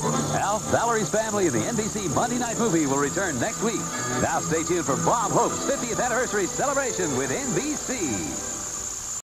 Al, Valerie's Family and the NBC Monday Night Movie will return next week. Now stay tuned for Bob Hope's 50th anniversary celebration with NBC.